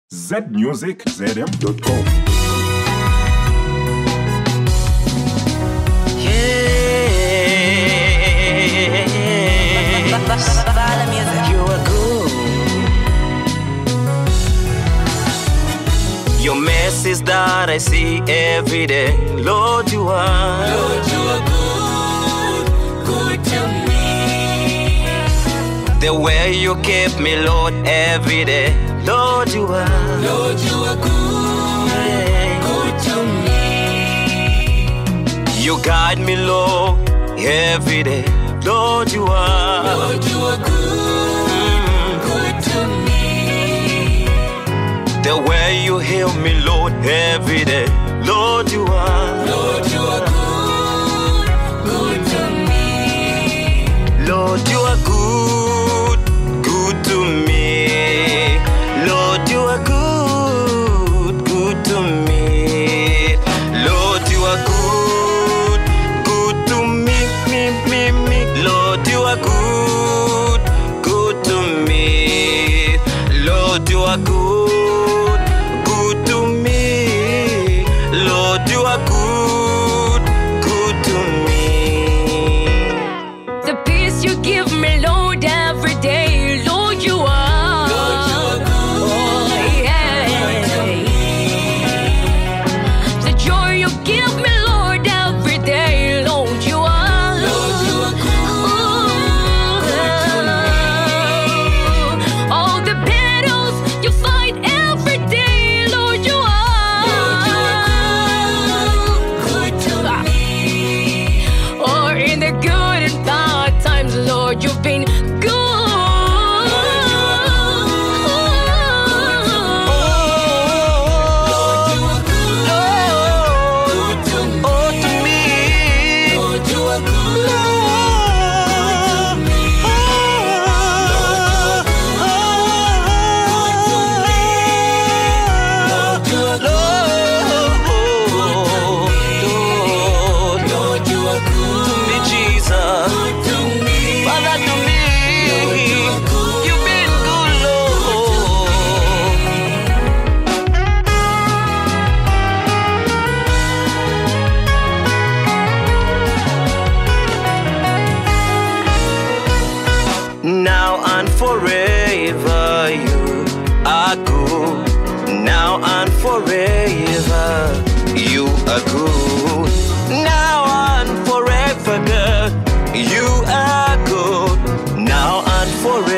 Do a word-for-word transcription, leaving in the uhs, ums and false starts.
Z Music Z M dot com. You are good. Your message that I see every day, Lord, you are. Lord, you are good, good to me. The way you keep me, Lord, every day, Lord, you are. Lord, you are good, Yeah. good to me. You guide me, Lord, every day, Lord, you are. Lord, you are good, good to me. The way you heal me, Lord, every day, Lord, you are. Lord, you are good, good to me. Lord, you are good, good to me. Lord, you are good, good to me. Lord, you are good, good to me, me, me, me. Lord, you are good, good to me. Lord, you are good, good to me. Lord, you are good, good to me. The peace you give me, Lord, every day, Lord, you are. Lord, you are good, Oh, yeah. The joy you give me, Lord, every day, Lord, you are. Lord, you are Ooh. All the battles you fight every day, Lord, you are. Lord, you are good, good to me. Or in the good and bad times, Lord, you've been good. Lord, you are good, good to me. Oh, to me. Lord, you are good, good to me. Lord, you are good, Lord, you are good, Jesus, good to me. Father, to me, you've been good, Lord. Now and forever, you are good. Now and forever, you are good. Now and forever, God, you are good. Now and forever.